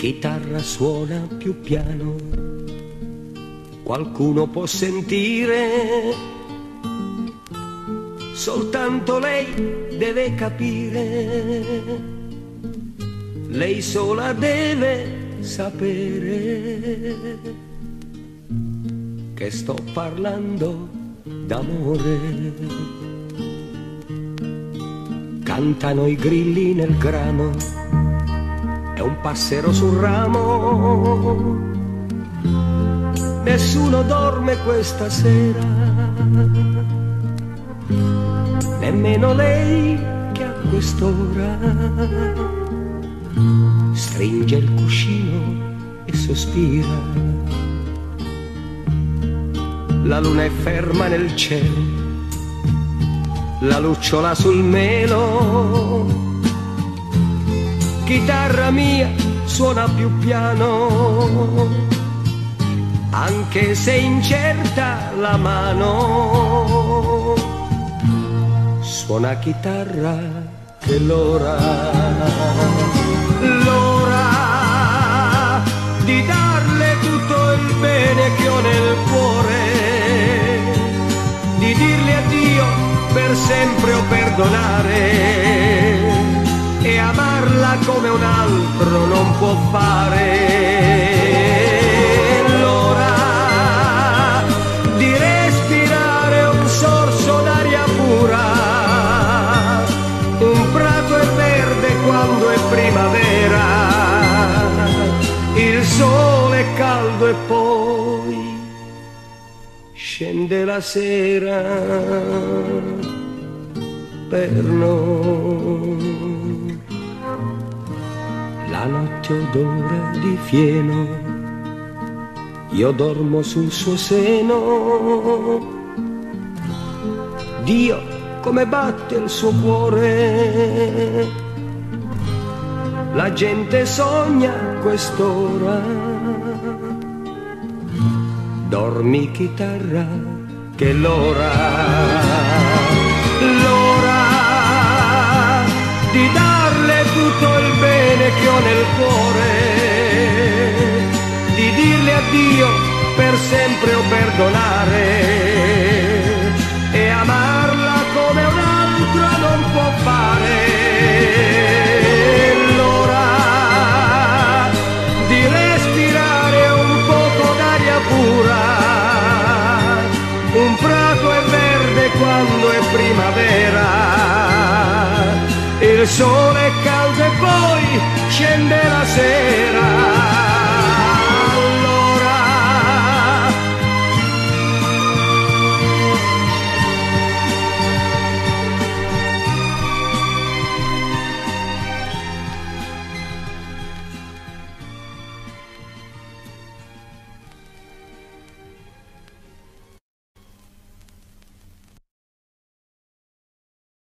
chitarra suona più piano, qualcuno può sentire, soltanto lei deve capire, lei sola deve sapere che sto parlando d'amore. Cantano i grilli nel grano e un passero sul ramo, nessuno dorme questa sera, nemmeno lei che a quest'ora stringe il cuscino e sospira. La luna è ferma nel cielo, la lucciola sul melo, chitarra mia suona più piano, anche se incerta la mano, suona chitarra che l'ora di darle tutto il bene che ho nel cuore, di dirle addio per sempre o perdonare, e amarla come un altro non può fare. L'ora di respirare un sorso d'aria pura, un prato è verde quando è primavera, il sole è caldo e poi scende la sera per noi. La notte odora di fieno, io dormo sul suo seno, Dio come batte il suo cuore, la gente sogna quest'ora. Dormi chitarra che l'ora di darle tutto il bene che ho nel cuore, di dirle addio per sempre o perdonare, e amarla come un altro non può fare. L'ora di respirare un poco d'aria pura, un prato è verde quando è primavera, il sole è caldo e poi scende la sera